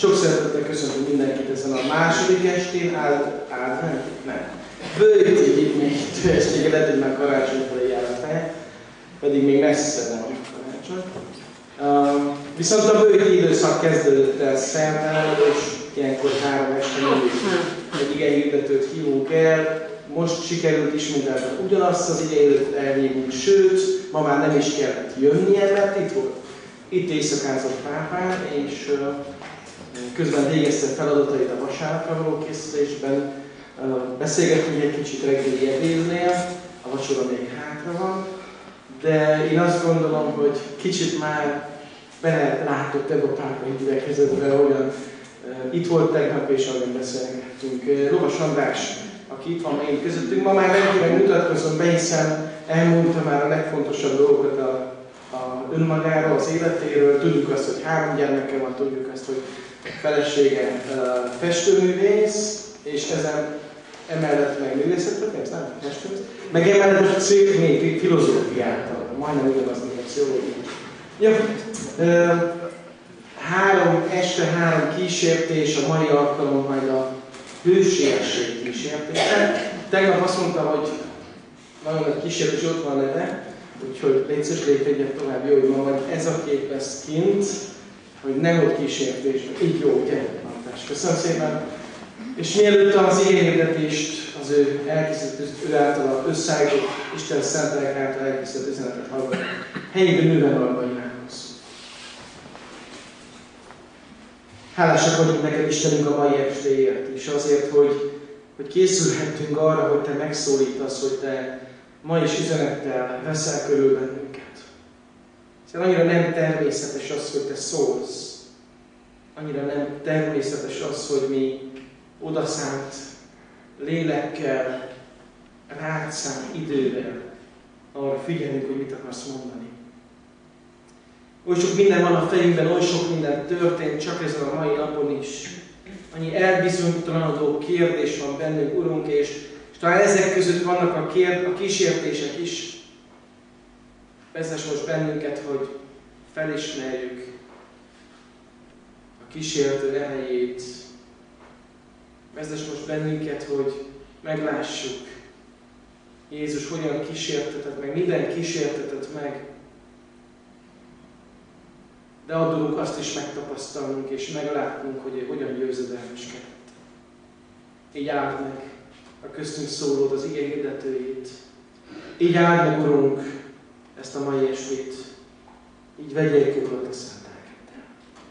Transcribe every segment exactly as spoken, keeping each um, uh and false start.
Sok szeretettel köszöntöm mindenkit ezen a második estén, áld, áld, nem? Nem. Bőjti gyíkmélyítő estége, lehet, hogy már karácsony felé jár a feje, pedig még messze nem karácsony. Uh, viszont a bőjti időszak kezdődött el szerdán, és ilyenkor három este mindig egy igehirdetőt hívunk el. Most sikerült ismételten ugyanazt az igehirdetet elhívunk, sőt, ma már nem is kellett jönnie, mert itt volt. Itt éjszakázott pápán, és uh, közben végezte feladatait a vasárnapra való készülésben. Uh, beszélgettünk egy kicsit reggeli ebédnél, a vacsora még hátra van, de én azt gondolom, hogy kicsit már belelátott ebbe a pápa gyülekezetbe, olyan uh, itt volt tegnap, és ahogyan beszélgettünk. Uh, Lovas András, aki itt van ma én közöttünk, ma már rendkívül mutatkozom be, hiszen elmondta már a legfontosabb dolgokat a, a önmagáról, az életéről. Tudjuk azt, hogy három gyermeke van, tudjuk azt, hogy felesége uh, festőművész, és ezen emellett meg művészettörténész, nem? Festőművész, meg emellett a székmény filozófiától, majdnem ugyanaz, mint a pszichológia. Ja, uh, három este, három kísértés, a mai alkalom majd a hősiesség kísértése. Tegnap azt mondtam, hogy nagyon nagy kísértés, ott van a neve, úgyhogy légy szíves, lépkedjek tovább, jó, hogy ma vagy ez a kép lesz kint, hogy nem ott kísértésben. Így jó, ugye? Antás. Köszönöm szépen. És mielőtt az igényhirdetést, az ő elkészített, ő által összeállított, Isten szent lélek által elkészített üzenetet hallgat, helyében nőven Arbainánhoz. Hálásak vagyunk neked, Istenünk, a mai estéért, és azért, hogy, hogy készülhettünk arra, hogy te megszólítasz, hogy te ma is üzenettel veszel körül bennünket. Hiszen annyira nem természetes az, hogy te szólsz. Annyira nem természetes az, hogy mi odaszánt lélekkel, rád szánt idővel arra figyelünk, hogy mit akarsz mondani. Oly sok minden van a fejünkben, oly sok minden történt, csak ezen a mai napon is. Annyi elbizonytalanodó kérdés van bennünk, Urunk, és, és talán ezek között vannak a, kérd, a kísértések is. Vezess most bennünket, hogy felismerjük a kísértő erejét. Vezess most bennünket, hogy meglássuk, Jézus hogyan kísértetett meg, minden kísértetett meg. De adunk azt is megtapasztalnunk és meglátnunk, hogy hogyan győzedelmeskedett. Így áld meg a köztünk szólód, az ige hirdetőjét. Így áld meg, Urunk, ezt a mai estét. Így vegyél körül a szent lelkeddel.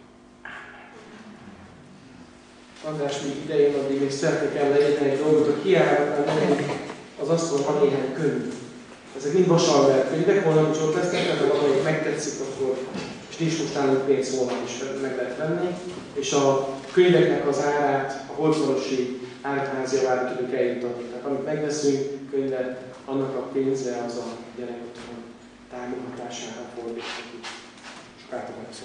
András, még idején, addig még szeretnék el leírni egy dolgot, hogy kiállhatnál nekünk az asztalon van néhány könyv. Ezek mind Vasalbert könyvek, holnap is ott lesznek, mert ha valamelyik megtetszik, akkor és nincs most nálunk pénz, holnap is meg lehet venni. És a könyveknek az árát a Holcmarosi Ártházi javára tudjuk eljutatni. Tehát amit megveszünk könyvet, annak a pénze az a gyerek otthon támogatására fordíthatjuk. Sokátok megszól.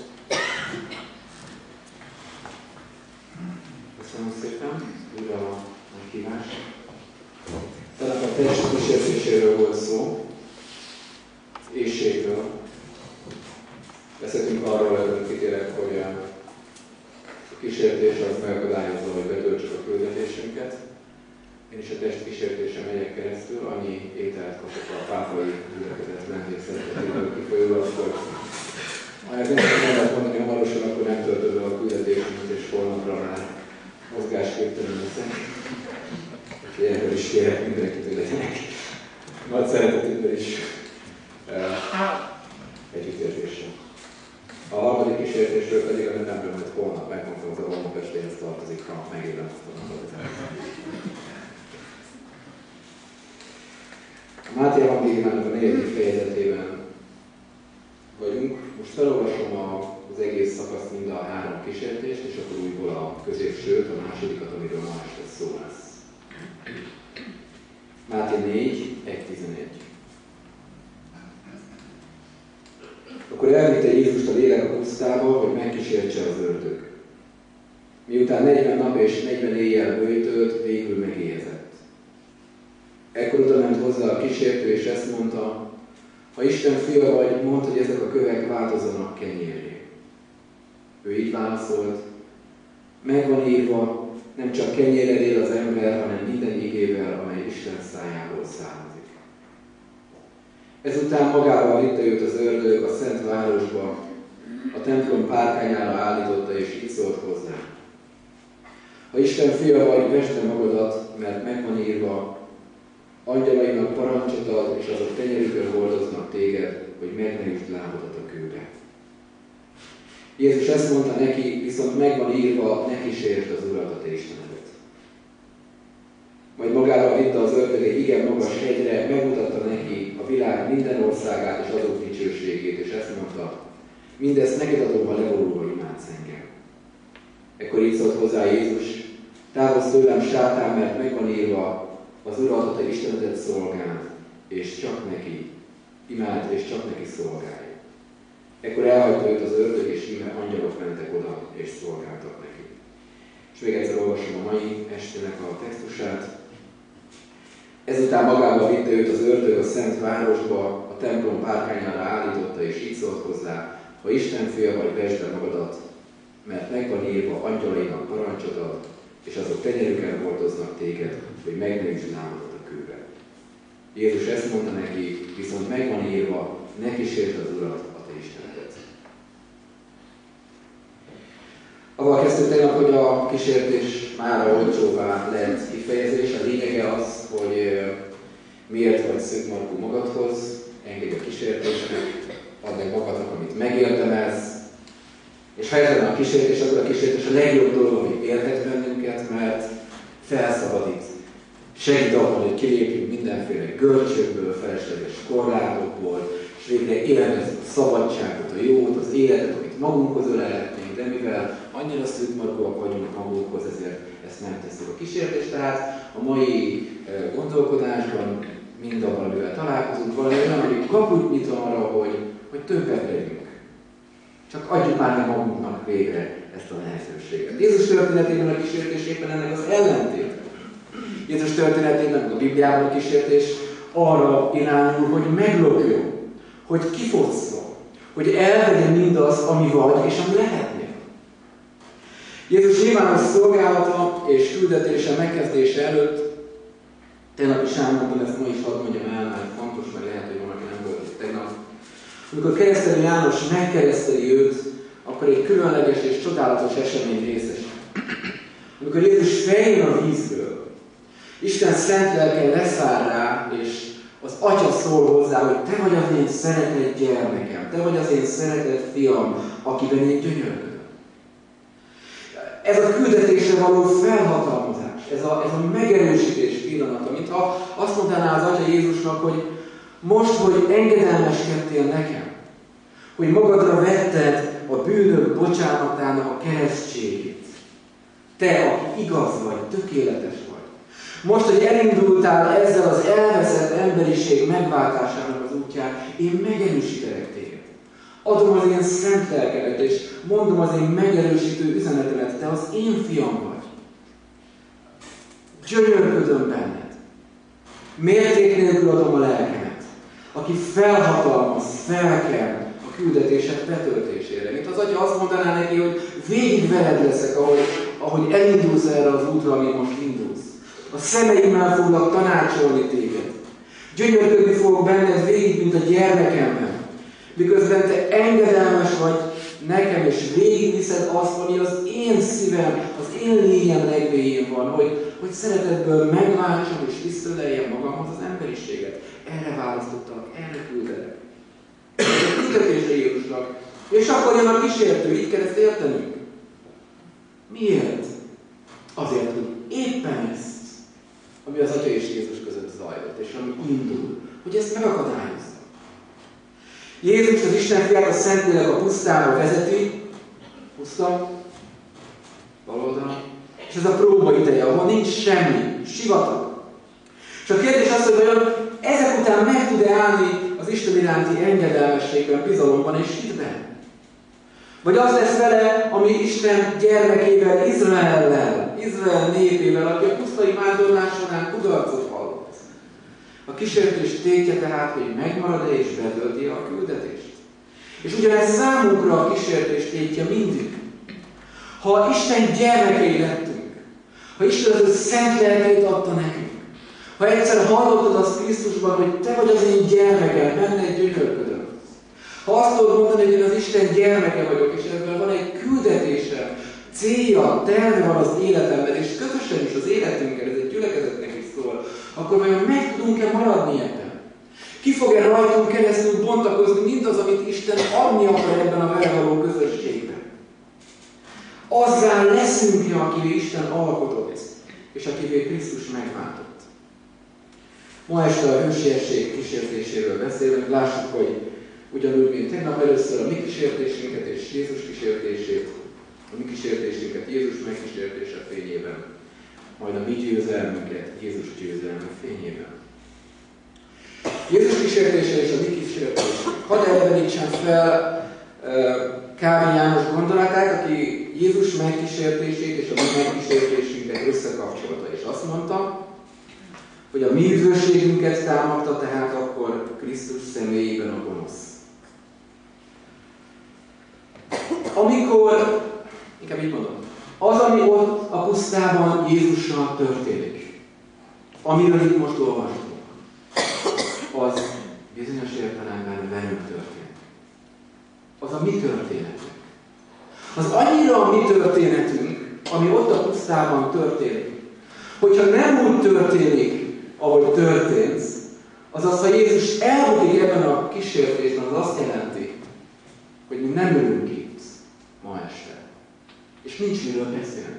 Köszönöm szépen, újra a meghívás. Tehát a teljes kísértéséről volt szó, éhségről. Beszéltünk arról, hogy kitérek, hogy a kísértés az megakadályozza, hogy betöltsük a küldetésünket. Én is a testkísértésen megyek keresztül, annyi ételt kapok a pápai gyülekezet vendégszeretetéből kifolyólag, hogy majd nem lehet mondani hamarosan, akkor nem töltöd be a küldetésünket, és holnapra már mozgásképtelen leszek. Úgyhogy erről is kérek mindenkit, hogy legyenek nagy szeretetükben is együttérzéssel. A harmadik kísértésről pedig, amit nem tudom, hogy holnap megmondtam, az a holnap estéhez tartozik, ha megélem azt a napot. A Máté evangéliumának a negyedik fejezetében vagyunk. Most felolvasom az egész szakaszt, mind a három kísértést, és akkor újból a középsőt, a másodikat, amiről ma este szó lesz. Máté négy, egy tizenegy. Akkor elvitte Jézust a lélek a pusztába, hogy megkísértse az ördög. Miután negyven nap és negyven éjjel böjtölt, végül megéhezett. Ekkor oda ment hozzá a kísértő, és ezt mondta, ha Isten fia vagy, mondd, hogy ezek a kövek változzanak kenyérré. Ő így válaszolt, Meg van írva, nem csak kenyérrel él az ember, hanem minden igével, amely Isten szájából származik. Ezután magával vitte őt az ördög a szent városba, a templom párkányára állította, és így szólt hozzá. Ha Isten fia vagy, vesd le magadat, mert meg van írva, angyalainak parancsot ad, és azok tenyerükön hordoznak téged, hogy meg ne üsd lábadat a kőbe. Jézus ezt mondta neki, viszont meg van írva, ne kísértsd az Urat, a te Istenedet. Majd magára vitte az ördög egy igen magas hegyre, megmutatta neki a világ minden országát és azok dicsőségét, és ezt mondta, mindezt neked adom, ha leborulva imádsz engem. Ekkor így szólt hozzá Jézus, távozz tőlem, sátán, mert meg van írva, az Urat, a te Istenedet szolgáld, és csak neki imád, és csak neki szolgálj. Ekkor elhagyta őt az ördög, és íme angyalok mentek oda, és szolgáltak neki. És még egyszer olvasom a mai estének a textusát. Ezután magával vitte őt az ördög a szent városba, a templom párkányára állította, és így szólt hozzá, ha Isten fia vagy, vesd le magadat, mert meg van írva, angyalainak parancsot ad, és azok tenyerükön hordoznak téged, hogy meg ne üsd lábadat a kőbe. Jézus ezt mondta neki, viszont meg van írva, ne kísértsd az Urat, a te Istenedet. Avval kezdtük tegnap, hogy a kísértés mára olcsóvá lett kifejezés. A lényege az, hogy miért vagy szűkmarkú magadhoz, engedj a kísértésnek, add meg magadnak, amit megérdemelsz. És ha ez lenne a kísértés, akkor a kísértés a legjobb dolog, ami élhet bennünket, mert felszabadít. Segít abban, hogy kilépjünk mindenféle görcsökből, felesleges korlátokból, és végre élvezzük a szabadságot, a jót, az életet, amit magunkhoz ölelhetnénk, de mivel annyira szűkmarkúak vagyunk magunkhoz, ezért ezt nem tesszük. A kísértés tehát a mai gondolkodásban mindabban, amivel találkozunk, valami olyan, ami kaput nyit arra, hogy, hogy többet legyünk. Csak adjuk már meg magunknak végre ezt a lehetőséget. Jézus történetében a kísértés éppen ennek az ellentét. Jézus történetében, a Bibliában a kísértés arra irányul, hogy meglopjon, hogy kifosszon, hogy elvegye mindaz, ami vagy és ami lehetnél. Jézus nyilvános szolgálata és küldetése megkezdése előtt, tegnap is elmondtam, ezt ma is hadd mondjam el, mert fontos, mert lehet, hogy valaki nem volt itt tegnap. Amikor keresztelő János megkereszteli őt, akkor egy különleges és csodálatos esemény részes. Amikor Jézus feljön a vízből, Isten szent lelke leszáll rá, és az Atya szól hozzá, hogy te vagy az én szeretett gyermekem, te vagy az én szeretett fiam, akiben én gyönyörködöm. Ez a küldetésre való felhatalmazás, ez a, ez a megerősítés pillanata, mintha azt mondaná az Atya Jézusnak, hogy most, hogy engedelmeskedtél nekem, hogy magadra vetted a bűnök bocsánatának a keresztségét. Te, aki igaz vagy, tökéletes vagy. Most, hogy elindultál ezzel az elveszett emberiség megváltásának az útján, én megerősítelek téged. Adom az én szent lelkemet, és mondom az én megerősítő üzenetemet, te az én fiam vagy. Gyönyörködöm benned. Mérték nélkül adom a lelkemet, aki felhatalmaz, felkel a küldetések betöltésére. Mint az Atya azt mondaná neki, hogy végig veled leszek, ahogy, ahogy elindulsz erre az útra, amit most indulsz. A szemeimmel foglak tanácsolni téged. Gyönyörködni fogok benned végig, mint a gyermekemben. Miközben te engedelmes vagy nekem, és végigviszed azt, ami az én szívem, az én lényem legvéjén van, hogy, hogy szeretetből megváltsam és visszaleljem magamhoz az emberiséget. Erre választottak, erre küldelek. Ez a küldetésre Jézusnak. És akkor jön a kísértő, így kell ezt értenünk. Miért? Azért, hogy éppen ezt, ami az Atya és Jézus között zajlott, és ami indul, hogy ezt megakadályozza. Jézus az Isten fiát a Szentlélek a pusztára vezeti, puszta, baloldal, és ez a próba ideje, ahol nincs semmi, sivatag. És a kérdés az, hogy vajon ezek után meg tud-e állni az Isten iránti engedelmességben, bizalomban és hitben? Vagy az lesz vele, ami Isten gyermekével, Izraellel, Izrael népével, aki a pusztai vándorlás során kudarcot hallott. A kísértés tétje tehát, hogy megmarad-e és betölti a küldetést. És ugyanez számunkra a kísértés tétje mindig. Ha Isten gyermekei lettünk, ha Isten az ő szent lelkét adta nekünk, ha egyszer hallottad azt Krisztusban, hogy te vagy az én gyermekem, benned gyönyörködöm. Ha azt tudod mondani, hogy én az Isten gyermeke vagyok, és ebben van egy küldetésem, célja, terve van az életemben, és közösen is az életünkkel, ez egy gyülekezetnek is szól, akkor vajon meg tudunk-e maradni ebben? Ki fog-e rajtunk keresztül bontakozni mindaz, amit Isten adni akar ebben a vele való közösségben? Azzá leszünk-e, akivé Isten alkotott, és akivé Krisztus megváltott? Ma este a hősiesség kísértéséről beszélünk, lássuk, hogy ugyanúgy, mint tegnap először a mi kísértésünket és Jézus kísértését, a mi kísértésünket Jézus megkísértése fényében, majd a mi győzelmünket Jézus győzelme fényében. Jézus kísértése és a mi kísértésünk. Hadd elevenítsem fel Kálvin János gondolatát, aki Jézus megkísértését és a mi megkísértésünket összekapcsolta, és azt mondta, hogy a mi üdvösségünket támadta tehát akkor Krisztus személyében a gonosz. Amikor, inkább így mondom, az, ami ott a pusztában Jézussal történik, amiről itt most olvastunk, az bizonyos értelemben velünk történik. Az a mi történetünk. Az annyira a mi történetünk, ami ott a pusztában történik, hogyha nem úgy történik, ahogy történt, azaz, ha Jézus elbukik ebben a kísértésben, az azt jelenti, hogy mi nem ülünk itt ma este. És nincs miről beszélnünk.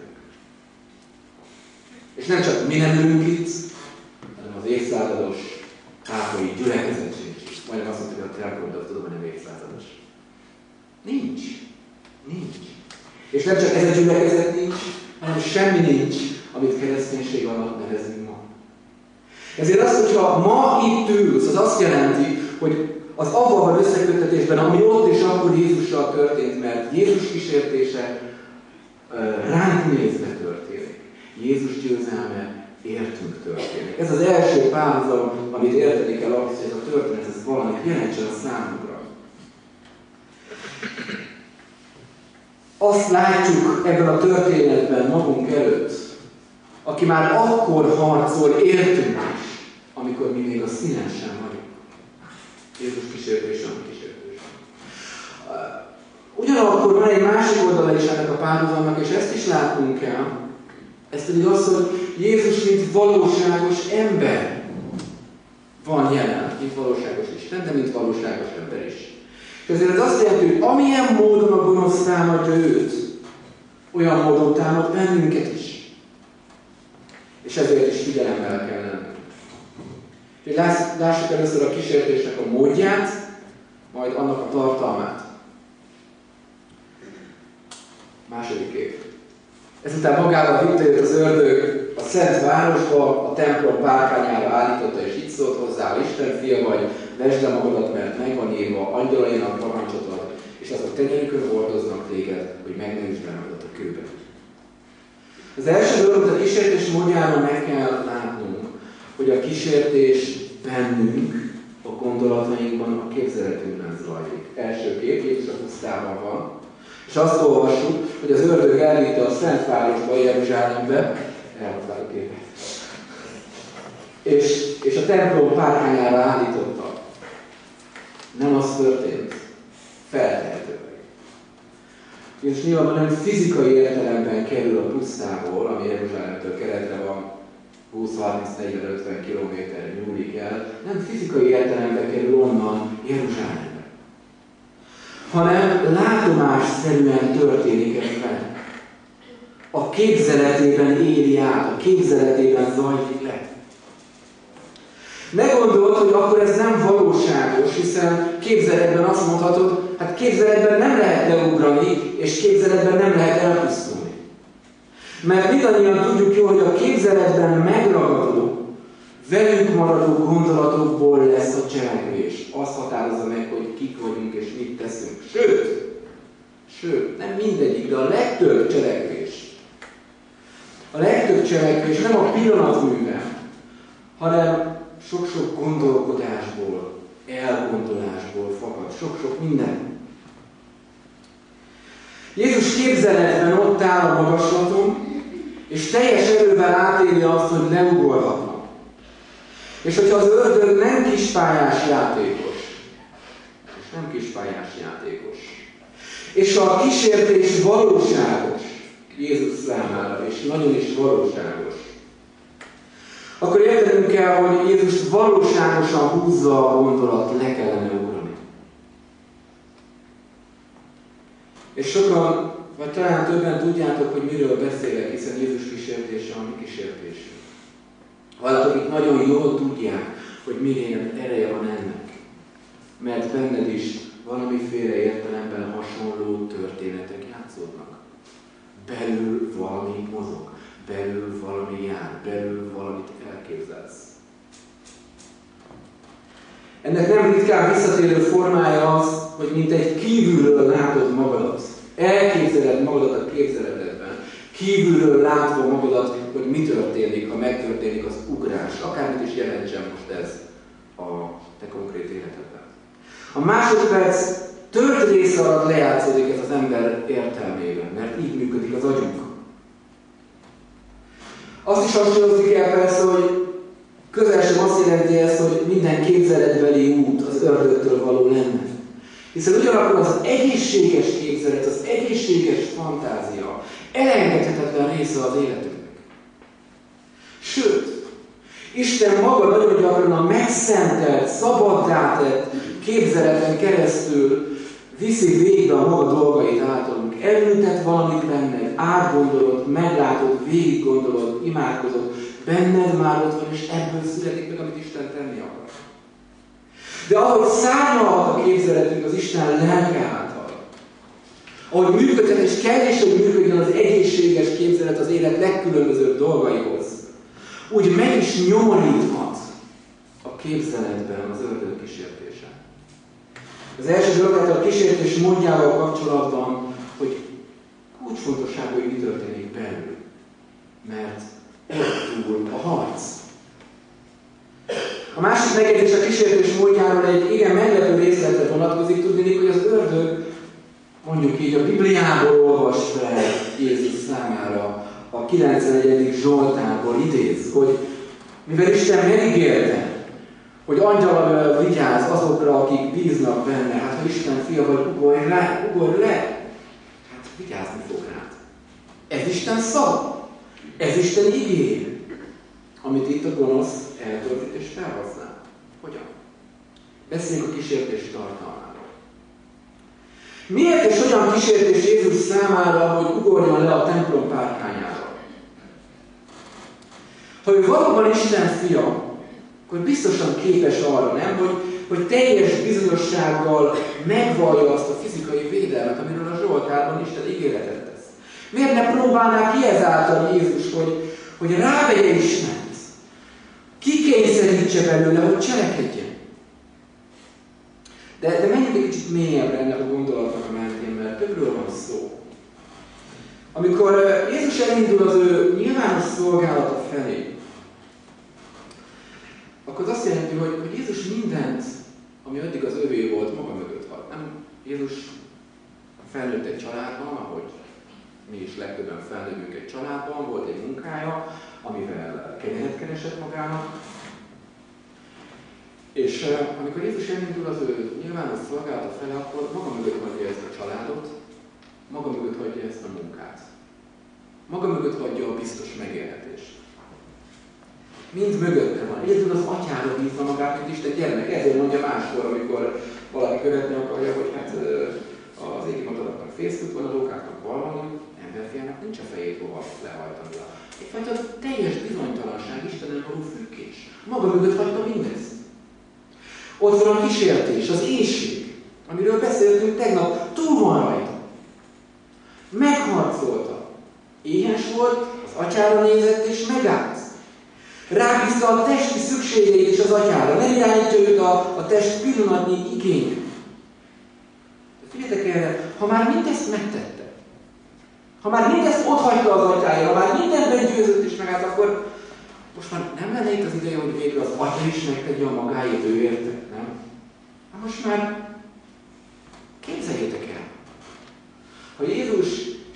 És nem csak mi nem ülünk itt, hanem az évszázados pápai gyülekezet sincs. Majdnem azt mondta, hogy a Telkordat tudom, hogy nem évszázados. Nincs. Nincs. És nem csak ez a gyülekezet nincs, hanem semmi nincs, amit kereszténység alatt nevezünk ma. Ezért az, hogyha ma itt ülsz, az azt jelenti, hogy az avval van összeköttetésben, ami ott és akkor Jézussal történt, mert Jézus kísértése ránk nézve történik. Jézus győzelme értünk történik. Ez az első párhuzam, amit érteni kell ahhoz, hogy ez a történet, ez valamit jelentsen a számunkra. Azt látjuk ebben a történetben magunk előtt, aki már akkor harcol értünk is, amikor mi még a színen sem vagyunk. Jézus kísértése, a kísértése. Ugyanakkor van egy másik oldala is ennek a párhuzamnak, és ezt is látnunk kell. Ez pedig az, hogy Jézus, mint valóságos ember van jelen, mint valóságos Isten, de mint valóságos ember is. És ezért ez azt jelenti, hogy amilyen módon a gonosz támadja őt, olyan módon támad bennünket is. És ezért is figyelemmel kell lennünk. Úgyhogy lássuk először a kísértésnek a módját, majd annak a tartalmát. Második kép. Ezután magával visszajött az ördög a szent városba, a templom párkányára állította, és így szólt hozzá: Isten fia vagy, vesd le magadat, mert meg van írva, angyalainak parancsot ad, és azok tenyerükön hordoznak téged, hogy meg ne üsd le magadat a kőbe. Az első dolog, a kísértés módjára meg kell látnunk, hogy a kísértés bennünk, a gondolatainkban, a képzeletünkben zajlik. Első kép, Jézus a pusztában van, és azt olvassuk, hogy az ördög elvitte a Szent Városba, Jeruzsálembe, elhatál a képet, és, és a templom párkányára állította. Nem az történt, feltehetőleg. És nyilván nem fizikai értelemben kerül a pusztából, ami Jeruzsálemtől keletre van, húsz, harminc, negyven, ötven kilométer nyúlik el, nem fizikai értelemben kerül onnan Jeruzsálembe, hanem látomásszerűen történik ez vele. A képzeletében éri át, a képzeletében zajlik le. Ne gondold, hogy akkor ez nem valóságos, hiszen képzeletben azt mondhatod, hát képzeletben nem lehet leugrani, és képzeletben nem lehet elpusztulni. Mert mindannyian tudjuk jól, hogy a képzeletben megragadó, velünk maradó gondolatokból lesz a cselekvés. Azt határozza meg, hogy kik vagyunk és mit teszünk. Sőt, sőt, nem mindegyik, de a legtöbb cselekvés. A legtöbb cselekvés nem a pillanatműve, hanem sok-sok gondolkodásból, elgondolásból fakad, sok-sok minden. Jézus képzeletben ott áll a magaslaton, és teljes erővel átéli azt, hogy leugorhatnak. És hogyha az ördög nem kispályás játékos, és nem kispályás játékos, és a kísértés valóságos Jézus számára, és nagyon is valóságos, akkor értenünk kell, hogy Jézus valóságosan húzza a gondolat, le kellene ugrani. És sokan, vagy talán többen tudjátok, hogy miről beszélek, hiszen Jézus kísértése a mi kísértésünk. Valakik itt nagyon jól tudják, hogy milyen ereje van ennek. Mert benned is valamiféle értelemben hasonló történetek játszódnak. Belül valami mozog, belül valami jár, belül valamit elképzelsz. Ennek nem ritkán visszatérő formája az, hogy mint egy kívülről látod magadat. Elképzeled magadat a képzeletedben. Kívülről látva magadat, hogy mi történik, ha megtörténik az ugrás. Akármit is jelentsen most ez a te konkrét életedben. A másodperc tört része alatt lejátszódik ez az ember értelmében, mert így működik az agyunk. Azt is hangsúlyozni kell persze, hogy közel sem azt jelenti ezt, hogy minden képzeletbeli út az ördögtől való lenne. Hiszen ugyanakkor az egészséges képzelet, az egészséges fantázia elengedhetetlen része az életünknek. Sőt, Isten maga nagyon gyakran a megszentelt, szabaddá tett képzeleten keresztül viszi végbe a maga dolgait általunk. Elültet valamit benned, átgondolod, meglátod, végig gondolod, imádkozod, benned már ott van, és ebből születik meg, amit Isten tenni akar. De ahogy szárnyalhat a képzeletünk az Isten lelke által, ahogy működhet, és kell is, hogy működjön az egészséges képzelet az élet legkülönbözőbb dolgaihoz, úgy meg is nyomoríthat a képzeletben az ördög kísértése. Az első dolog, tehát a kísértés módjával kapcsolatban, hogy kulcsfontosságú, hogy mi történik belül. Mert ott túl a harc. A másik megjegyzés a kísértés módjáról egy igen meglepő részletre vonatkozik, tudni, hogy az ördög, mondjuk így a Bibliából olvas fel Jézus számára, a kilencvennegyedik Zsoltárból idéz, hogy mivel Isten megígérte, hogy angyal vigyáz azokra, akik bíznak benne, hát ha Isten fia vagy, ugorj le, ugorj le, hát vigyázni fog rád. Ez Isten szava, ez Isten ígér, amit itt a gonosz eltöltít és felhasznál. Hogyan? Beszéljünk a kísértés tartalmáról. Miért és hogyan kísértés Jézus számára, hogy ugorjon le a templom párkányára? Ha ő valóban Isten fia, akkor biztosan képes arra, nem, hogy, hogy teljes bizonyossággal megvallja azt a fizikai védelmet, amiről a Zsoltárban Isten ígéretet tesz. Miért ne próbálná ki ezáltal Jézus, hogy, hogy rávegye Istent, kikényszerítse belőle, hogy cselekedjen? De, de menjünk egy kicsit mélyebbre ennek a gondolatnak a mentén, mert többről van szó. Amikor Jézus elindul az ő nyilvános szolgálata felé, akkor az azt jelenti, hogy, hogy Jézus mindent, ami eddig az övé volt, maga mögött hagy. Nem, Jézus felnőtt egy családban, ahogy mi is legtöbben felnőttünk egy családban, volt egy munkája, amivel kenyeret keresett magának. És uh, amikor Jézus elindul az ő nyilvános szolgálata fele, akkor maga mögött hagyja ezt a családot, maga mögött hagyja ezt a munkát. Maga mögött hagyja a biztos megélhetést. Mind mögötte van. Egyedül az atyára bízza magát, mint Isten gyermek. Ezért mondja máskor, amikor valaki követni akarja, hogy hát az égi madaraknak fészkük van, a lókáknak valami, emberfiának nincs a fejét hova lehajtani. Egyfajta teljes bizonytalanság, Istenen való függés. Maga mögött hagyta mindezt. Ott van a kísértés, az éhség, amiről beszéltünk tegnap, túl van rajta. Megharcolta. Éhes volt, az atyára nézett és megállt. Rábízta a testi szükségeit is az atyára. Nem irányítja őt a, a test pillanatnyi igénye. De figyeljetek erre, ha már mindezt megtette, ha már mindezt otthagyta az atyára, ha már mindenben győzött és megállt, akkor most már nem lenne itt az ideje, hogy végre az atya is megtegye a magáét ő érte, nem? Hát most már képzeljétek el, ha Jézus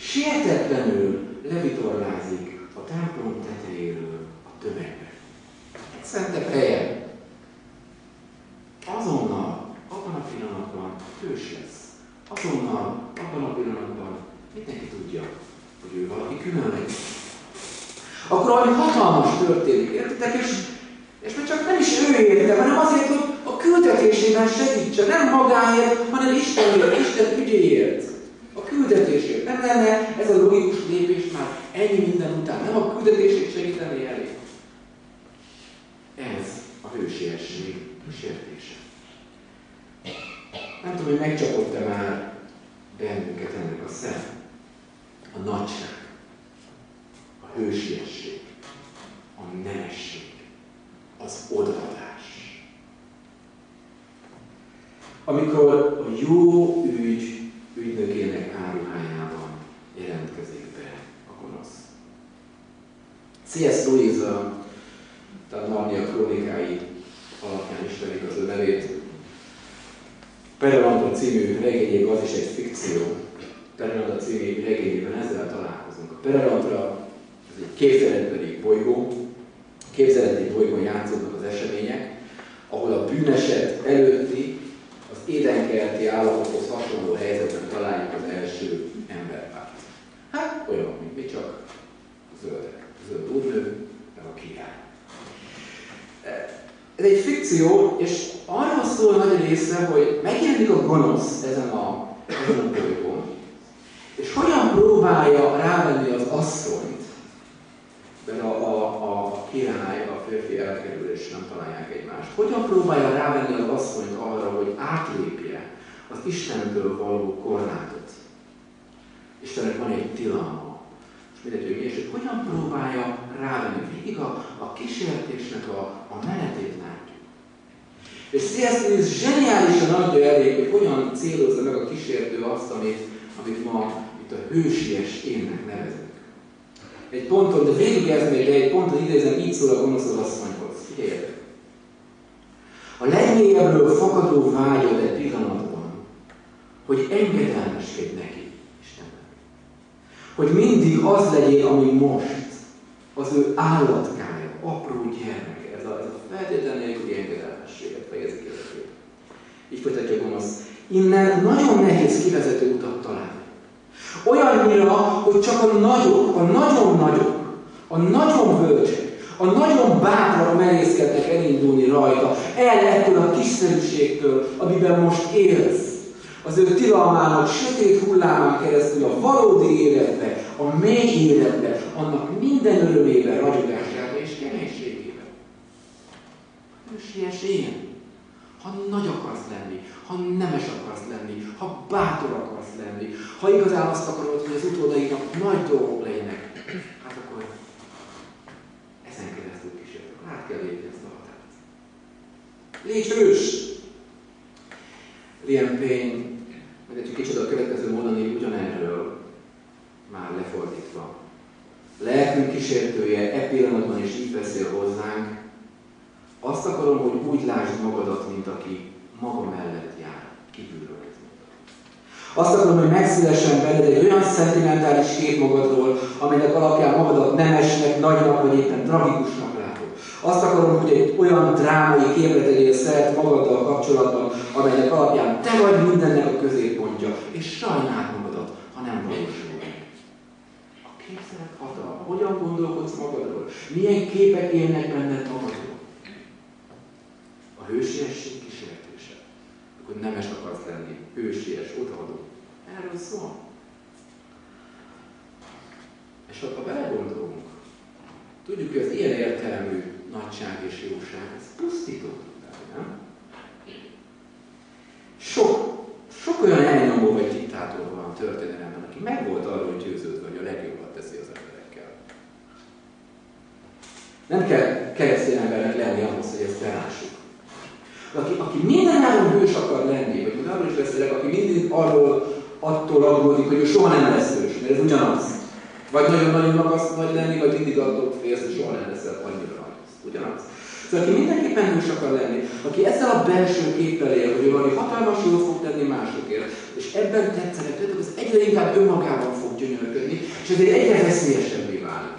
hogy ő valaki különleges. Akkor valami hatalmas történik, értitek? És, és még csak nem is ő érte, hanem azért, hogy a küldetésében segítsen, nem magáért, hanem Istenért, Isten ügyéért. A küldetésért. Nem lenne ez a logikus lépés már ennyi minden után. Nem a küldetését segíteni elég. Ez a hősiesség sértése. Nem tudom, hogy megcsapott-e már bennünket ennek a szem. A nagyság, a hősiesség, a nemesség, az odaadás. Amikor a jó ügy ügynökének áruhájában jelentkezik be a gonosz. cé es Lewis, a Narnia krónikái alapján ismerik az ő nevét. Perelandra című regényében, az is egy fikció. Perelandra című regényében ezzel találkozunk. A Perelandra ez egy képzeletbeli bolygó. Képzeletbeli bolygón játszódnak az események, ahol a bűneset előtti, az édenkerti állatokhoz hasonló helyzetben találjuk az első emberpárt. Hát olyan, mint mi, csak zöldek. Zöld úrnő, meg a király. Ez egy fikció, és arról szól nagy része, hogy megjelenik a gonosz ezen a, ezen a bolygón, és hogyan próbálja rávenni az asszonyt, mert a, a, a király, a férfi elkerül, és nem találják egymást. Hogyan próbálja rávenni az asszonyt arra, hogy átlépje az Istentől való korlátot. Istennek van egy tilalma. És mindegy, hogy mi, és hogy hogyan próbálja rávenni. Végig a, a kísértésnek a, a menetét látjuk. És cé es Lewis zseniálisan adja elég, hogy hogyan célozza meg a kísértő azt, amit, amit ma itt a hősies énnek nevezünk. Egy ponton, de végig ez még, de egy ponton idézem, így szól a gonosz az asszonyhoz. Figyeljetek! A legmélyebbről fakadó vágyad egy pillanatban, hogy engedelmeskedj neki, Istennek. Hogy mindig az legyél, ami most, az ő állatkája, apró gyermeke. Ez a, ez a feltétlen nélküli engedelmességet fejezi ki az ő. Így folytatja a gonosz. Innen nagyon nehéz kivezető utat találni. Olyannyira, hogy csak a nagyok, a nagyon nagyok, a nagyon bölcsek, a nagyon bátrak merészkednek elindulni rajta, el ettől a kiszerűségtől, amiben most élsz. Az ő tilalmának sötét hullámán keresztül a valódi életbe, a mély életbe, annak minden örömében, ragyogásába és keménységében. Hősies én, ha nagy akarsz lenni, ha nemes akarsz lenni, ha bátor akarsz lenni, ha igazán azt akarod, hogy az utódaidnak nagy dolgok legyenek, hát akkor ezen keresztül kísértek. Át kell lépni ezt a határt. Légy hős! Liam Payne, meg egy kicsit a következő módon így ugyanerről, már lefordítva. Lelkünk kísértője e pillanatban is így beszél hozzánk. Azt akarom, hogy úgy lásd magadat, mint aki maga mellett jár, kívülről. Azt akarom, hogy megszülessen benned egy olyan szentimentális kép magadról, amelynek alapján magadat nemesnek, nagynak vagy éppen tragikusnak látod. Azt akarom, hogy egy olyan drámai képre tegyél szert magaddal kapcsolatban, amelynek alapján te vagy mindennek a középpontja, és sajnáld magadat, ha nem valósul meg. A képzelet hatalma. Hogyan gondolkodsz magadról? Milyen képek élnek benned magadról? A hősiesség kísértése. Akkor nemes akarsz lenni, hősies, odaadó. Erről szól. És ha belegondolunk, tudjuk, hogy az ilyen értelmű nagyság és jóság, ez pusztító, nem? Sok, sok olyan elnyomó vagy diktátor van a történelemben, aki meg volt arról győződve, hogy a legjobbat teszi az emberekkel. Nem kell keresztény embernek lenni ahhoz, hogy ezt belássuk. Aki, aki mindenáron hős akar lenni, vagy arról is beszélek, aki mindig arról attól aggódik, hogy ő soha nem lesz hős, mert ez ugyanaz. Vagy nagyon-nagyon akarsz nagy lenni, vagy mindig attól félsz, hogy soha nem leszel annyira nagy. Ugyanaz. Szóval aki mindenképpen hős akar lenni, aki ezzel a belső képpel él, hogy ő valami hatalmas jót fog tenni másokért, és ebben tetszenek, tudod, az egyre inkább önmagában fog gyönyörködni, és ezért egyre veszélyesebbé válik.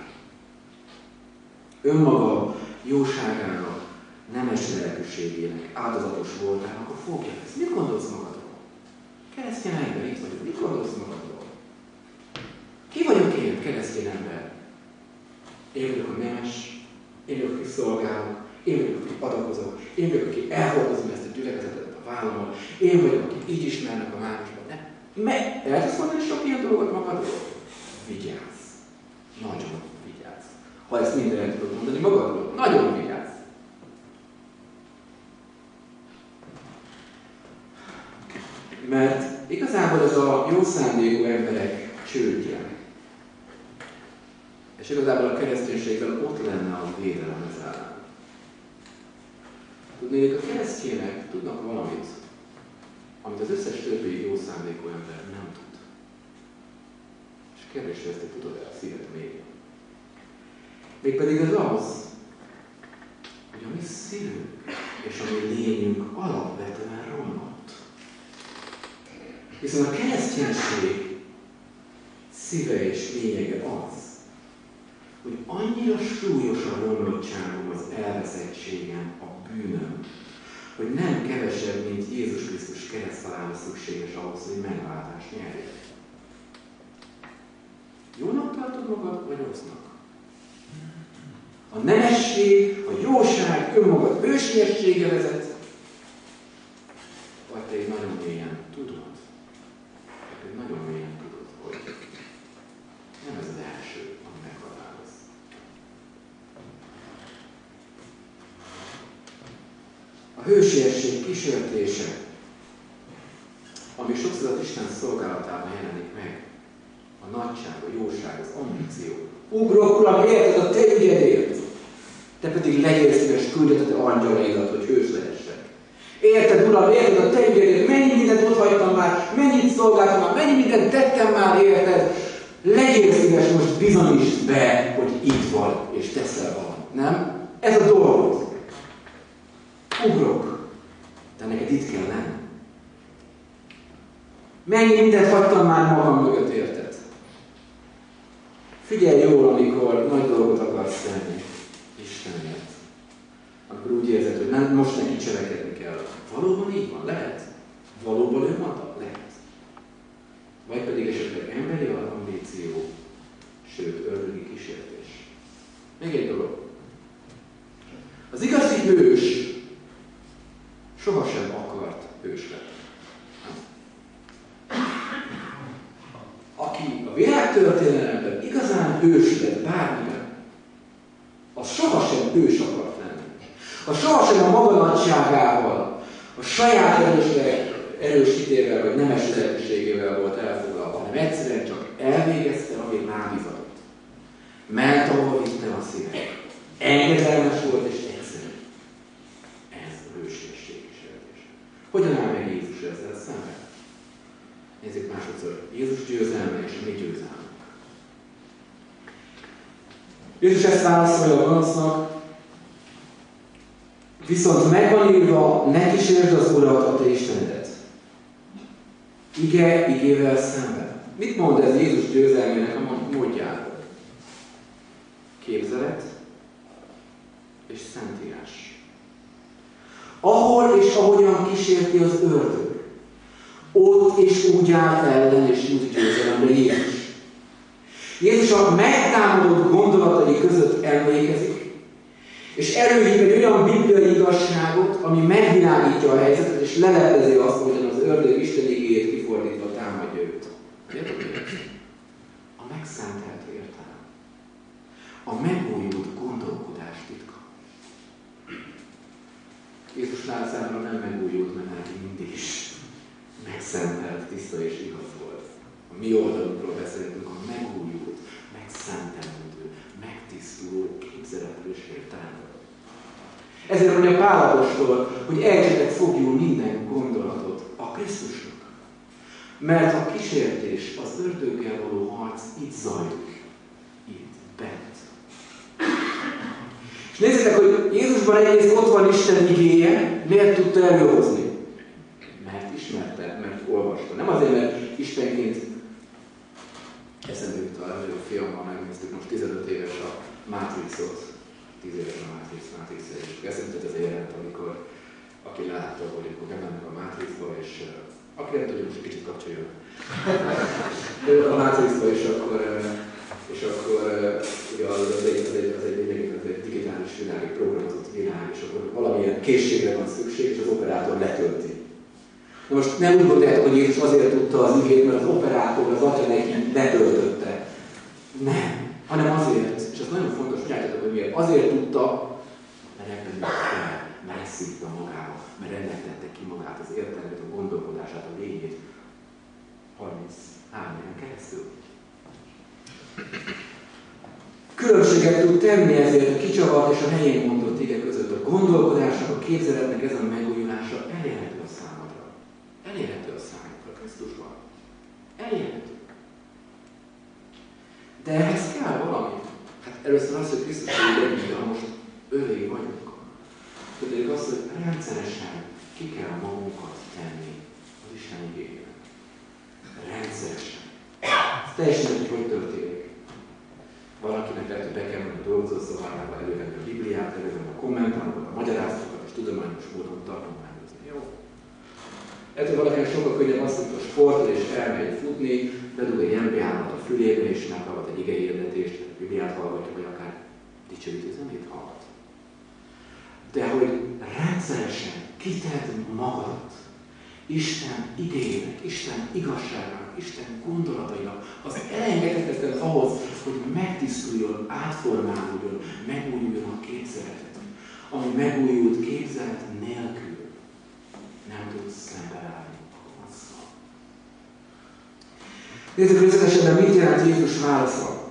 Önmaga jóságának, nemes lelkűségének, áldozatos voltának a fogja lesz. Mit gondolsz magadról? Keresztény ember, itt vagyok. Mit gondolsz magadról? Ki vagyok én? keresztény ember. Én vagyok a nemes, én vagyok, aki szolgálok, én vagyok, aki adakozok, én vagyok, aki elhordozom ezt a gyülekezetet a vállamon, én vagyok, aki így ismernek a városban. Meg el tudsz mondani sok ilyen dolgot magadról? Vigyázz. Nagyon vigyázz. Ha ezt minden el tudod mondani magadról, nagyon vigyázz. Mert igazából ez a jó szándékú emberek csődje. És igazából a kereszténységben ott lenne a védelem ez ellen. Tudnék, a keresztjének tudnak valamit, amit az összes többi jó szándékú ember nem tud. És kérdés, hogy ezt te tudod-e a szíved mélyén. Mégpedig ez az, hogy a mi szívünk és a mi lényünk alapvetően romlott. Hiszen a kereszténység szíve és lényege az, hogy annyira súlyos a romlottságom, az elveszettségem, a bűnöm, hogy nem kevesebb, mint Jézus Krisztus kereszthalála szükséges ahhoz, hogy megváltást nyerjek. Jónak tartod magad, vagy rossznak? A nemesség, a jóság önmagad ősiessége vezet, vagy te egy nagyon mélyen tudod, te egy nagyon mélyen tudod, hogy nem ez az első, ami meghatároz. A hősiesség kísértése, ami sokszor az Isten szolgálatában jelenik meg, a nagyság, a jóság, az ambíció. Ugrok, Uram, érted a te ügyedért, te pedig legyél szíves, küldj a te angyalaidat, hogy hős lehessek. Érted, Uram, érted a te ügyedért, mennyi mindent ott hagytam már, mennyit szolgáltam már, mennyi mindent tettem már, érted? Legyél szíves, most bizonyítsd be, hogy itt vagy, és teszel valamit, nem? Ez a dolog. Ugrok, de neked itt kell lenni. Mennyi mindent hagytam már magam mögött, érted? Figyelj jól, amikor nagy dolgot akarsz tenni Istenért. Akkor úgy érzed, hogy nem, most neki cselekedni kell. Valóban így van? Lehet. Valóban ő mondta? Lehet. Vagy pedig esetleg emberi ambíció, sőt, ördögi kísértés. Még egy dolog. Az igazi hős sohasem akart hős lenni. Aki a világtörténelemben igazán hős lett bármiben, az sohasem hős akart lenni. Az sohasem a maga nagyságával, a saját erős hitével vagy nemes lehetőségével volt elfoglalva, hanem egyszerűen csak elvégezte, amit rábízott. Ment, ahol vitte a szívet. Engedelmes volt és egyszerű. Ez a hősiesség kísértés. Hogyan áll meg Jézus ezzel szemben? Nézzük másodszor. Jézus győzelme és a mi győzelmünk. Jézus ezt válaszolja a gonosznak, viszont megvan írva, ne kísérd az Urat, a te Istenedet. Ige, igével szemben. Mit mond ez Jézus győzelmének a módjáról? Képzelet és szentírás. Ahol és ahogyan kísérti az ördög, ott és úgy áll ellen és jut győzelemre Jézus. Jézus a megtámadott gondolatai között emlékezik, és előhív egy olyan bibliai igazságot, ami megvilágítja a helyzetet, és leleplezi azt, hogyan az ördög Isten igéjét kifordítva támadja őt. A megszentelt értelem. A megújult gondolkodás titka. Jézusnál számomra nem megújult, mert neki mindig is megszentelt, tiszta és igaz volt. A mi oldalunkról beszélünk, a megújult, megszentelődő, megtisztuló, képzeletről és értelemről. Ezért mondja Pál apostol, hogy ejtsetek fogjul minden gondolatot a Krisztusnak. Mert a kísértés, az ördöggel való harc itt zajlik. Itt, bent. És nézzétek, hogy Jézusban egyrészt ott van Isten igéje, miért tudta előhozni? Mert ismerte, mert olvasta. Nem azért, mert Istenként eszembe jut a legnagyobb fiammal, megnéztük most tizenöt éves a Matrixot. tíz éves a Matrix, Matrix, és eszembe jut ez a jelent, amikor aki látta, hogy akkor bemennek a Matrixba, és uh, aki nem tudja, most kicsit kapcsoljon a Matrixba, és akkor, uh, és készségre van szükség, és az operátor letölti. Na most nem úgy gondoljátok, hogy Jézus azért tudta az igét, mert az operátor, az atya neki letöltötte. Nem, hanem azért, és ez nagyon fontos, hogy látjátok, hogy miért. Azért tudta, mert ebben fel, mert eszívta magába, mert ennek tette ki magát, az értelmet, a gondolkodását, a lényét. harminchárom éven keresztül. Különbséget tud tenni ezért a kicsavart és a helyén mondott ige között. A gondolkodásnak, a képzeletnek ez a megújulása elérhető a számodra. Elérhető a számodra Krisztusban. Elérhető. De ehhez kell valami. Hát először az, hogy Krisztus hogy ha most övéi vagyunk. Tudjuk azt, hogy rendszeresen ki kell magunkat tenni az Isten igényének. Rendszeresen. Ez teljesen hogy hogy történik. Valakinek lehet, hogy be kell menni a dolgozószobájába, elővenni a Bibliát, elővenni a kommentárokat, a magyarázatokat, és tudományos módon tanulmányozni. Jó? Lehet, hogy valakinek sokkal könnyebb azt, hogy a sportol és elmegy futni, bedug egy em bé á-mat a fülébe, és meghallgat egy ige hirdetést, a Bibliát hallgatja, vagy akár dicsőítő zenét hallgat. De hogy rendszeresen kitedd magadat Isten igének, Isten igazságának, Isten gondolatainak, az elengedhetetlen ahhoz, hogy megtisztuljon, átformálódjon, megújuljon a képzeletet. Ami megújult képzelet nélkül nem tudsz szembeállni a gonoszszal. Nézzük részletesebben, mit jelent Jézus válasza.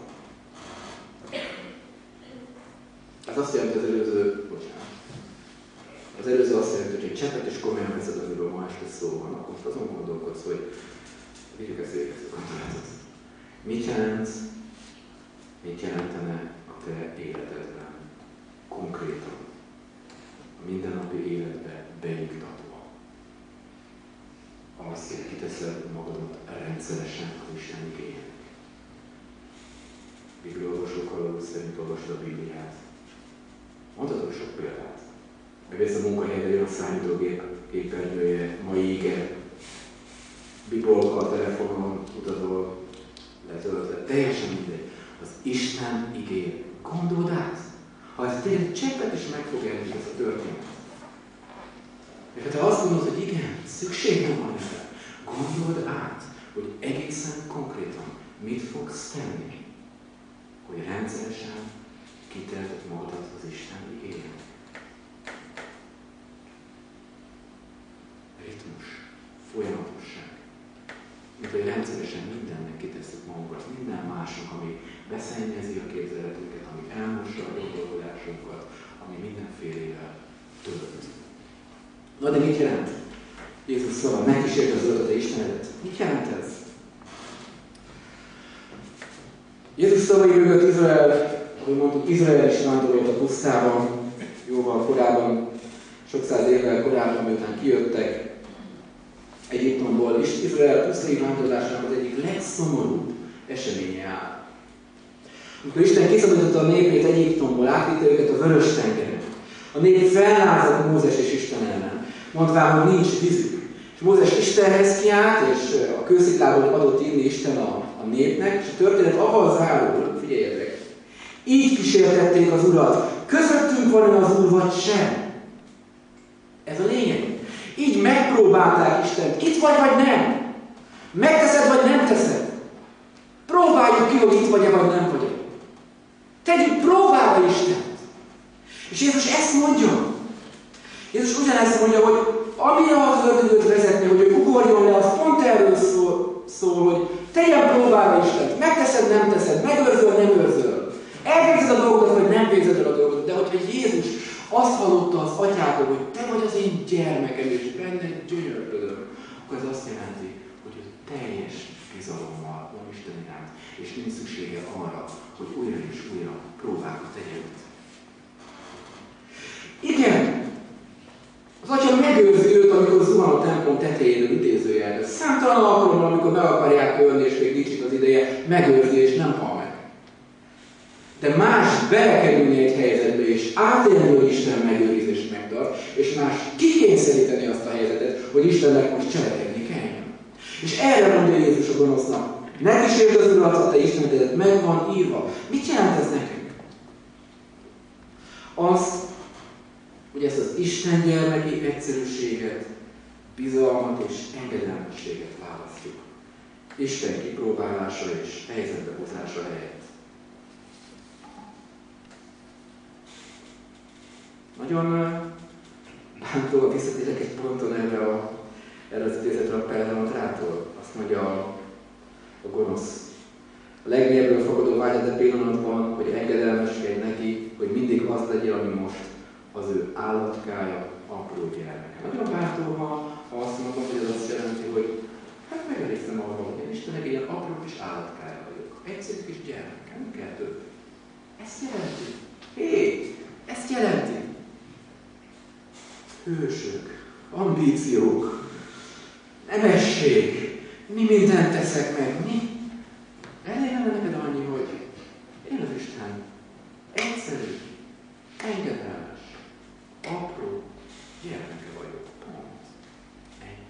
Ez azt jelenti az előző, bocsánat. Az előző azt jelenti, hogy egy cseppet is komolyan veszed, amiről ma este szó van, akkor most azon gondolkodsz, hogy vigyük ezt végig ezt a gondolatot. Mit jelent, mit jelentene a te életedben konkrétan, a mindennapi életbe beiktatva? Az, hogy kiteszed magadat rendszeresen az Isten igényének. Bibliaolvasókkal szerint olvasod a Bibliát. Mondhatok sok példát. Megvész a munkahelyre, jön a számítógép képernyője, mai ige, bibolka, telefonon, utazol, letöltve, teljesen mindegy. Az Isten igény. Gondold át! Ha ez tényleg cseppet is meg fog érni ez a történet. És ha te azt gondolod, hogy igen, szükségem van erre, gondold át, hogy egészen konkrétan mit fogsz tenni, hogy rendszeresen kitedd magadat az Isten igénynek. Ritmus, folyamatosság. Mint hogy rendszeresen mindennek kitesszük magunkat, minden másnak, ami beszennyezi a képzeletünket, ami elmossa a gondolkodásunkat, ami mindenfélével tölt. Na de mit jelent? Jézus szava, megkísérte az ötlet Istenedet. Mit jelent ez? Jézus szavai mögött Izrael, ahogy mondtuk, Izrael is vándorolt a pusztában, jóval korábban, sok száz évvel korábban, miután kijöttek Egyiptomból, és Izrael pusztai vándorlásának az egyik legszomorúbb eseménye áll. Amikor Isten kiszabadította a népét Egyiptomból, átvitte őket a Vörös-tengeren. A nép fellázadt Mózes és Isten ellen, mondván, hogy nincs vízük. És Mózes Istenhez kiállt, és a kősziklából adott inni Isten a, a népnek, és a történet ahhoz zárul, figyeljetek, így kísértették az Urat, közöttünk van-e az Úr, vagy sem? Ez a lényeg. Így megpróbálták Istent. Itt vagy, vagy nem? Megteszed, vagy nem teszed? Próbáljuk ki, hogy itt vagy-e, vagy nem vagy-e. Tegyük próbára Istent. És Jézus ezt mondja. Jézus ugyanezt mondja, hogy amire az ördögöt vezetni, hogy ő ugorjon le, az pont erről szól, szól hogy tegyen próbára Istent. Megteszed, nem teszed. Megőrzöl, nem őrzöl. Elvégzed a dolgodat, vagy nem végzed el a dolgodat. De hogyha Jézus azt hallotta az atyától, hogy te vagy az én gyermekem, és benned gyönyörködöm, akkor ez azt jelenti, hogy ő teljes bizalommal van Isten iránt, és nincs szüksége arra, hogy újra és újra próbálkat tegyen. Igen, az atya megőrzi őt, amikor zuhan a templom tetejéről idézőjelben. Számtalan alkalommal, amikor meg akarják ölni, és még nincs az ideje, megőrzi, és nem hal meg. De más belekerülni egy helyzetbe, és átélni, hogy Isten megőrizést megtart, és más kikényszeríteni azt a helyzetet, hogy Istennek most cselekedni kelljen. És erre mondja Jézus a gonosznak, ne kísérd az Urat, te Istenedet, meg van írva. Mit jelent ez nekünk? Az, hogy hogy ezt az Isten gyermeki egyszerűséget, bizalmat és engedelmességet választjuk. Isten kipróbálása és helyzetbe hozása helyett. Nagyon bántóan visszatérek egy ponton erre, a, erre az idézetre a Perlamatrától. Azt mondja a, a gonosz. A legmélyből fakadó vágyad a pillanatban, hogy engedelmeskedj neki, hogy mindig az legyen, ami most az ő állatkája, apró gyermeke. Nagyon bántó, ha, ha azt mondom, hogy ez azt jelenti, hogy hát megelégszem arra, hogy én Istennek ilyen apró kis állatkája vagyok. Egyszerű kis gyermek, nem kell több. Ezt jelenti. Hé, ezt jelenti. Hősök, ambíciók, nemesség, mi mindent teszek meg, mi? Elég lenne neked annyi, hogy én az Isten egyszerű, engedelmes, apró gyermeke vagyok. Pont. Ennyi.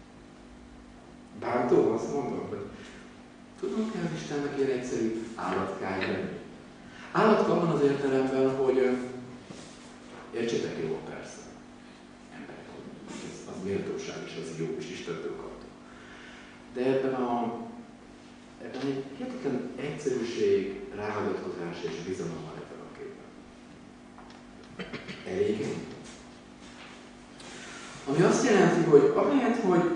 Bántó, azt mondom, hogy tudunk kell az Istennek ilyen egyszerű állatkája lenni. Állatka van az értelemben, hogy értsétek jól persze. Emberek, ez az méltóság is, az jó is Istentől kapta. De ebben a ebben egy hihetetlen egyszerűség, ráhagyatkozás és bizalom van ebben a képben. Elég? Ami azt jelenti, hogy amelyet, hogy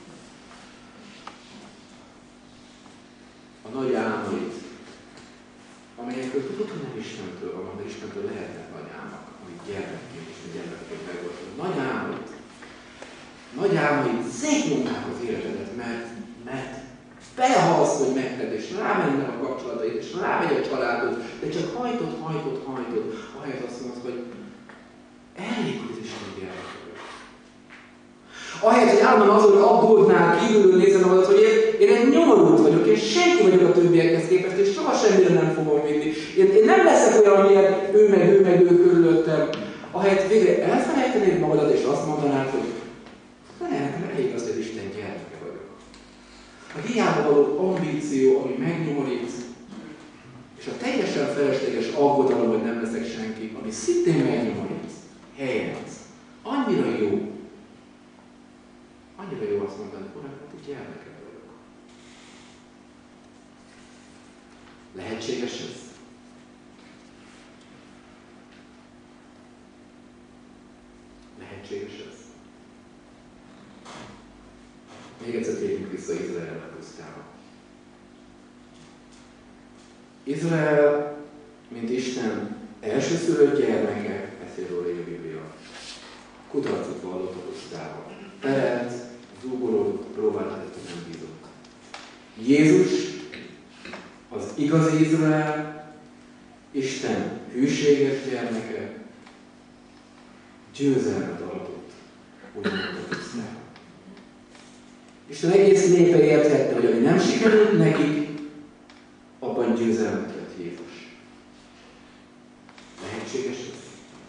a nagy álmait, amelyekről tudod, hogy nem Istentől van, de Istentől lehetnek nagy álmak, amit gyermekként és gyermekként megoldanak. Nagy álmait, nagy álmait szétnyomják az életedet, mert, mert belehalsz, hogy megted, és rámennek a kapcsolataid, és rámegy a családod, de csak hajtod, hajtod, hajtod, ahelyett azt mondod, hogy elég, hogy az Isten gyermek vagyok. Ahelyett, hogy állandóan azon aggódnál, kívülről nézem magad, hogy én, én egy nyomorult vagyok, én senki vagyok a többiekhez képest, és soha semmire nem fogom vinni. Én, én nem leszek olyan, amilyen ő meg ő meg ő körülöttem. Ahelyett végre elfelejtenéd magadat, és azt mondanád, hogy nekem elég az, hogy Isten gyermeke vagyok. A hiába való ambíció, ami megnyomorít, és a teljesen felesleges aggodalom, hogy nem leszek senki, ami szintén megnyomorít, helyet. Annyira jó, annyira jó azt mondani, hogy hát egy gyermeke vagyok. Lehetséges ez? Lehetséges ez? Még egyszer térjünk vissza Izraelre pusztába. Izrael, mint Isten elsőszülött gyermeke, beszél róla a Biblia. Kudarcot vallott a pusztába. Terelt, zúgolódott, próbálkozott, hogy nem bízott. Jézus, az igazi Izrael, Isten hűséges gyermeke, győzelmet aratott, ugyanúgy a pusztába. Isten egész népe érthette, hogy ami nem sikerült nekik, abban győzelmet lett Jézus. Lehetséges ez?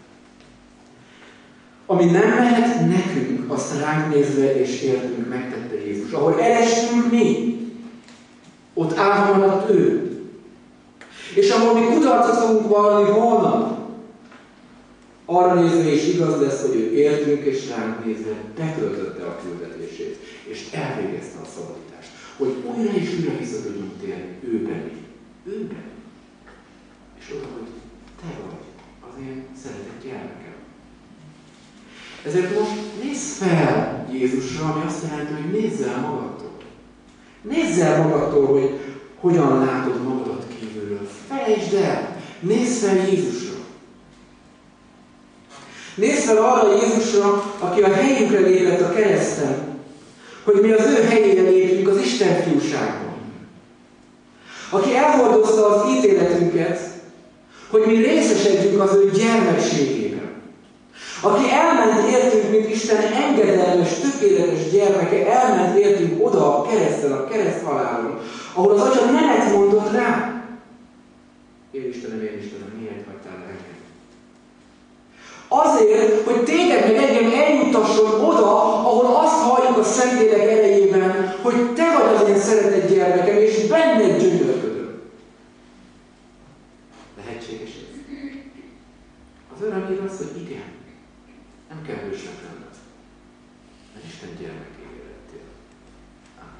Ami nem mehet nekünk, azt ránk nézve és értünk megtette Jézus. Ahol elesünk mi, ott állva maradt ő. És ahol mi kudarcot fogunk vallani holnap, arra nézve is igaz lesz, hogy ő értünk és ránk nézve betöltötte a küldetését, és elvégezte a szabadítást. Hogy újra és újra vissza tudjunk térni őben, őben. És oda, hogy te vagy az én szeretett gyermekem. Ezért most nézz fel Jézusra, ami azt jelenti, hogy nézz el magadtól. Nézz el magadtól, hogy hogyan látod magadat kívülről. Felejtsd el! Nézz fel Jézusra! Nézz fel arra Jézusra, aki a helyünkre lépett a kereszten, hogy mi az ő helyére lépjünk az Isten fiúságban. Aki elhordozta az ítéletünket, hogy mi részesedjünk az ő gyermekségében. Aki elment értünk, mint Isten engedelmes, tökéletes gyermeke, elment értünk oda a kereszten, a kereszthalálon, ahol az Atya nemet mondott rá. Én Istenem, én Istenem, miért hagytál engem? Azért, hogy téged meg engem eljuttasson oda, ahol azt halljuk a Szentlélek erejében, hogy te vagy az én szeretett gyermekem, és benned gyönyörködöm. Lehetséges ez? Az öröm az, hogy igen. Nem kell hősnek lenned, mert Isten gyermekévé lettél. Amen.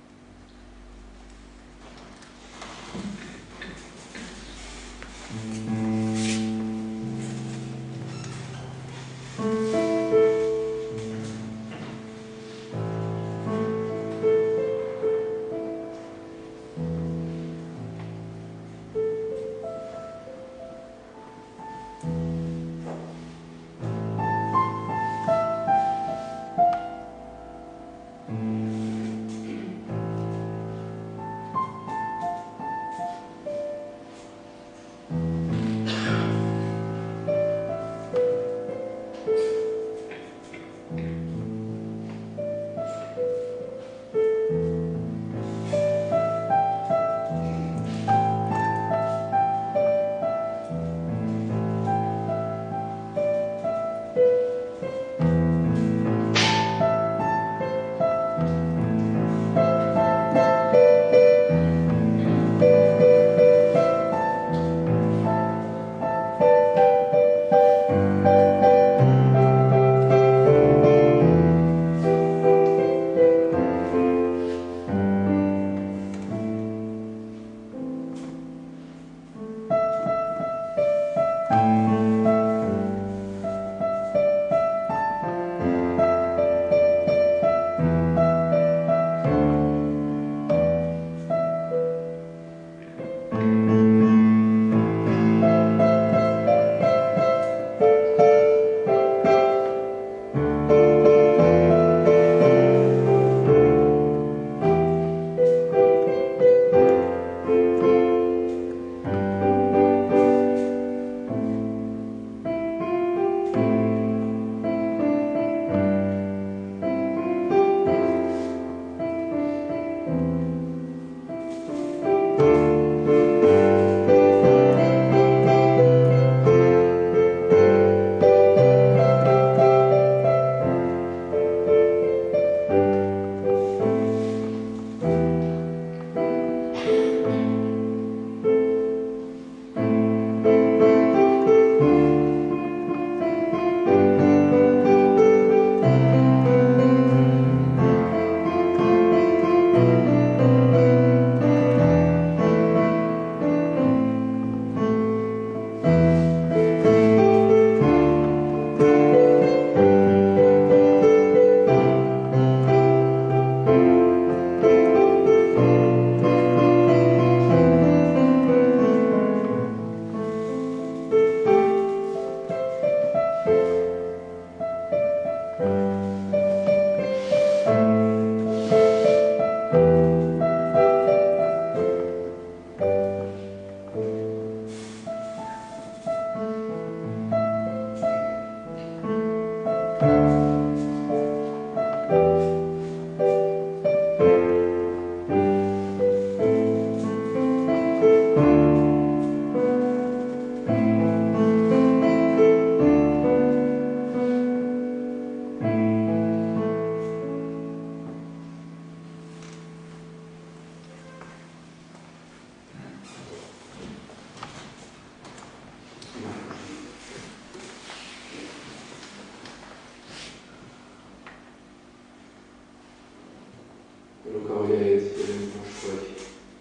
Urunk, ahogy eléd jövünk most, hogy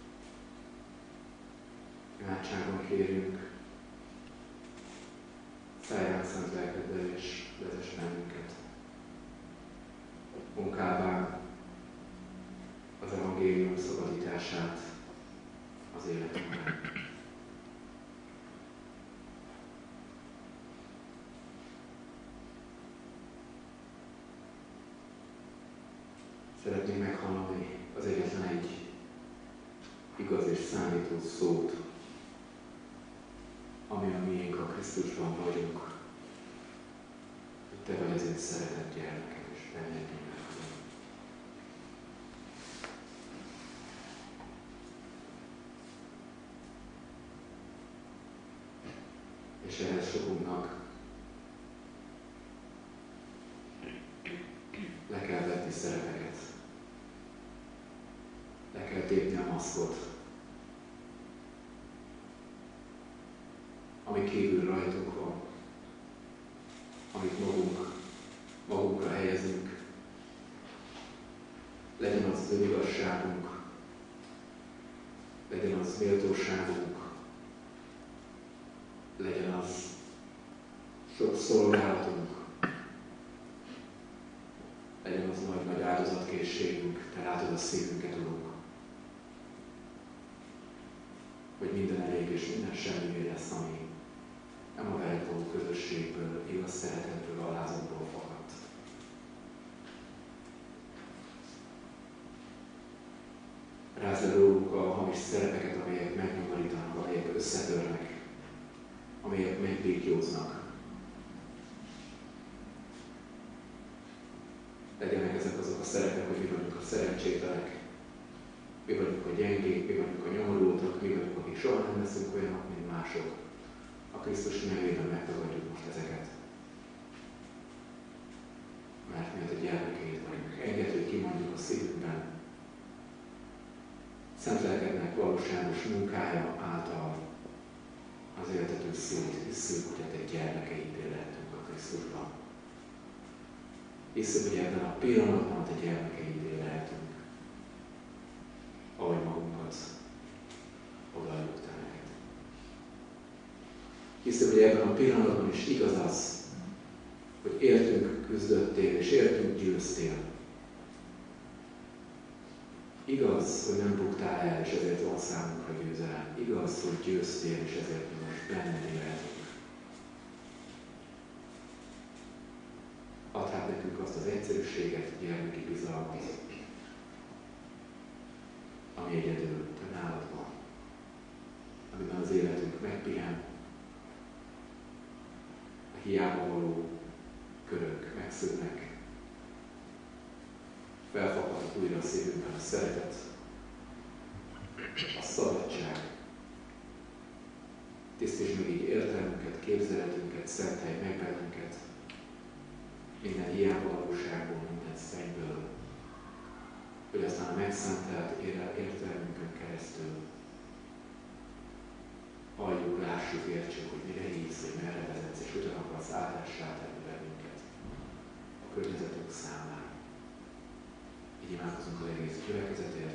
imádságban kérünk, szállj ránk szent lelkeddel és vezess bennünket munkává az evangélium szabadítását az életünkben. Szeretnénk meghallani az egyetlen egy igaz és számító szót, ami a miénk, a Krisztusban vagyunk, hogy Te vagy az én szeretett gyermekem, és benned imádkozom. És ehhez sokunknak le kell vetni szerepeket, le kell tépni a maszkot, ami kívül rajtunk van, amit magunk magunkra helyezünk. Legyen az az önigazságunk, legyen az méltóságunk, legyen az sok szolgálatunk, legyen az nagy-nagy áldozatkészségünk, te látod a szívünket, Urunk, hogy minden elég és minden semmivé lesz, ami nem a veled való közösségből, igaz szeretetből, alázatból fakadt. Rázd le rólunk a hamis szerepeket, amelyek megnyomorítanak, amelyek összetörnek, amelyek megbékyóznak. Legyenek ezek azok a szerepek, hogy mi vagyunk a szerencsétlenek, mi vagyunk a gyengék, mi vagyunk a nyomorultak, mi vagyunk, akik soha nem leszünk olyanok, mint mások. A Krisztus nevében megtagadjuk most ezeket. Mert mi a te gyermekeid vagyunk. Engedd, hogy kimondjuk a szívünkben. Szent lelkednek valóságos munkája által az éltető szívét hiszünk, hogy a te gyermekeidé lehetünk a Krisztusban. Hiszünk, hogy ebben a pillanatban a te gyermekeidé lehetünk, ahogy magunkat odaadjuk te neked. Hiszünk, hogy ebben a pillanatban is igaz az, hogy értünk küzdöttél és értünk győztél. Igaz, hogy nem buktál el, és ezért van számunkra győzelem. Igaz, hogy győztél, és ezért mi most benned élhetünk. Add hát nekünk azt az egyszerűséget, gyermeki bizalmat, ami egyedül te nálad van, amiben az életünk megpihen, a hiába való körök megszűnnek, felfakad újra a szívünkben a szeretet, a szabadság. Tisztítsd meg így értelmünket, képzeletünket, szentelj meg bennünket, minden hiába valóságból, minden szennyből, hogy aztán a megszentelt értelmünkön keresztül halljuk, lássuk, értsük, hogy mire hívsz, hogy merre vezetsz, és hogyan akarsz áldássá tenni bennünket a környezetünk számára. Így imádkozunk az egész gyülekezetért,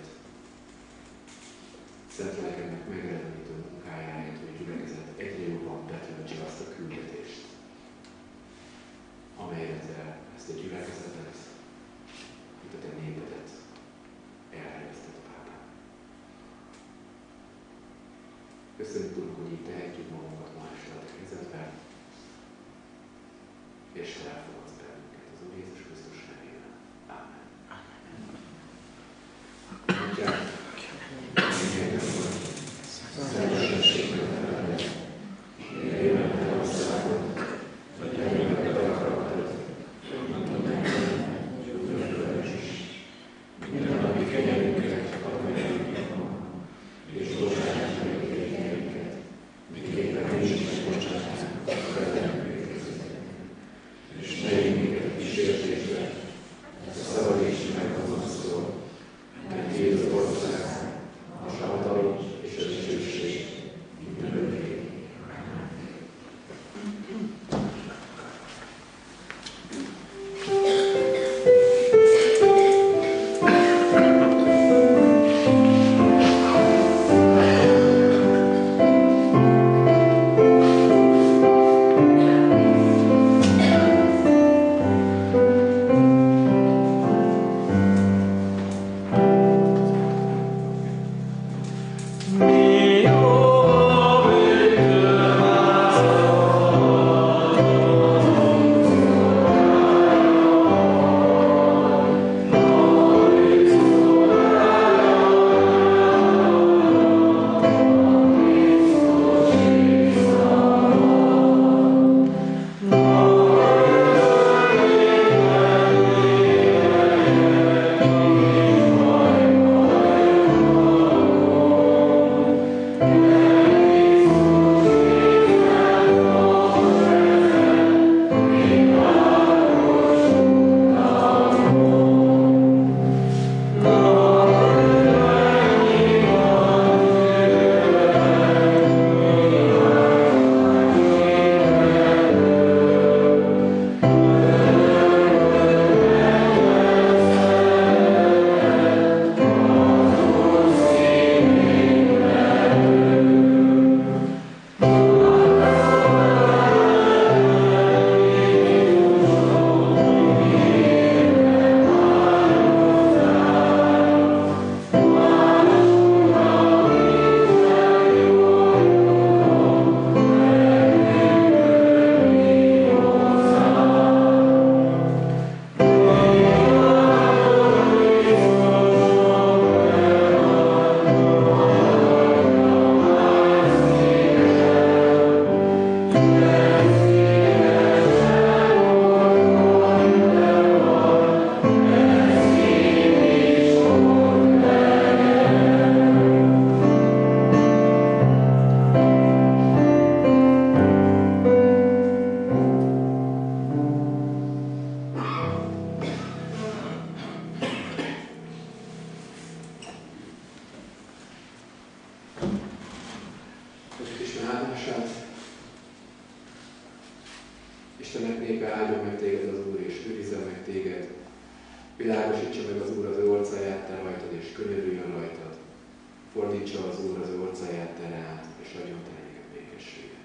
Szent Lelkednek megeredményítő munkájáért, hogy a gyülekezet egyre jobban betöltse azt a küldetést, amelyre te ezt a gyülekezetet, mint a te népedet elhelyezted, Pápám. Köszönjük, Urunk, hogy így tehetjük magunkat ma este a te kezedben, és te elfogadsz bennünket az Úr Jézus Krisztus nevében. Ámen. Mondják, Most Isten áldását. Istennek népe, áldjon meg téged az Úr, és őrizzen meg téged. Világosítsa meg az Úr az ő orcáját te rajtad, és könyörüljön rajtad. Fordítsa az Úr az ő orcáját te rád, és adjon te néked békességet.